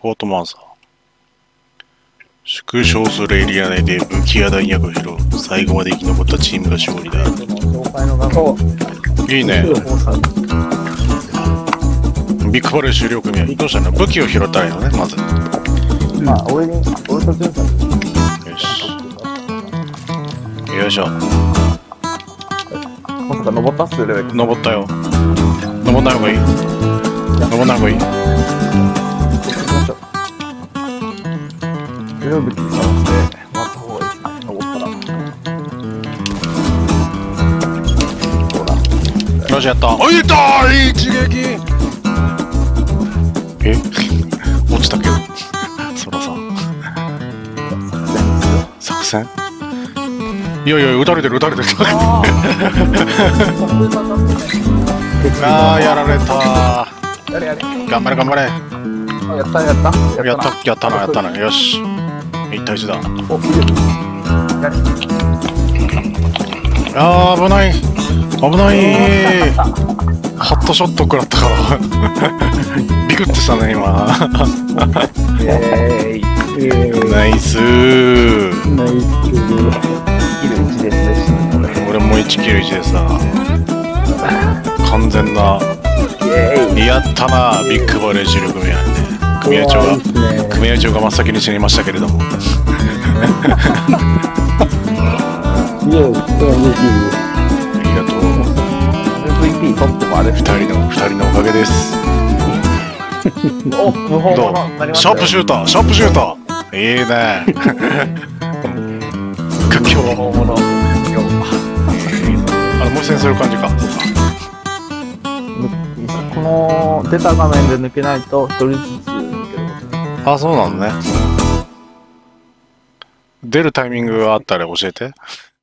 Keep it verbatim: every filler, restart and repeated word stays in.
フォートマンサー。縮小するエリア内で武器や弾薬を拾う。最後まで生き残ったチームが勝利だ。 紹介の画像。 いいね。ビッグバレー終了組合。どうしたの？武器を拾ったらいいのね、まず。 まあ、俺に、俺とジュンさんに。 よし。よいしょ。 まさか登ったっすよ、レベル。 登ったよ。登んない方がいい。登んない方がいい。 強い武器探してもらった方がいいですね、登ったら。そうだ。 よし、やった。おいったー、一撃。え落ちたけど。そらさん。作戦？いやいや、撃たれてる、撃たれてる。あー、やられたー。 やれやれ。 頑張れ、頑張れ。 やったやった。 やった、やったな、やったな。よし。一対一だ。 お、いいよ。やれ。 あー、危ない。危ないー。ハットショット食らったから。ビクってしたね、今。 えーい。 ナイスー。 ナイス。キルいちですね。 俺もいちキルいちですな。完全な。やったな、ビッグバレー主力組合ね。組合長が、組合長が真っ先に死にましたけれども。 イエーイ。 ありがとう。 エムブイピー 取ってもあれ二人の、二人のおかげです。 お、無法どう？シャープシューター、シャープシューター。いいね。屈強。 無法者。 あの、無線する感じか。 この出た画面で抜けないと一人ずつ抜けること。 あ、そうなのね。出るタイミングがあったら教えて。